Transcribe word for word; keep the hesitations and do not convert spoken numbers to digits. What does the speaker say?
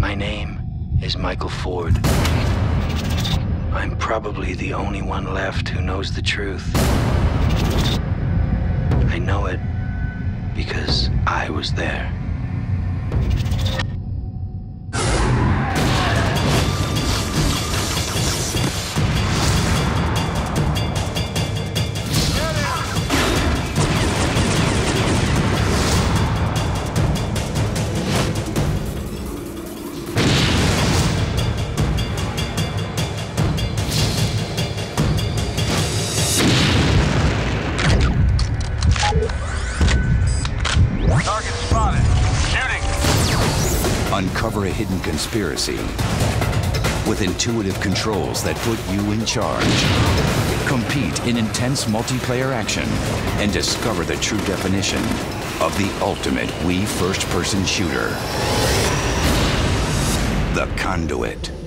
My name is Michael Ford. I'm probably the only one left who knows the truth. I know it because I was there. Uncover a hidden conspiracy with intuitive controls that put you in charge. Compete in intense multiplayer action and discover the true definition of the ultimate Wii first-person shooter. The Conduit.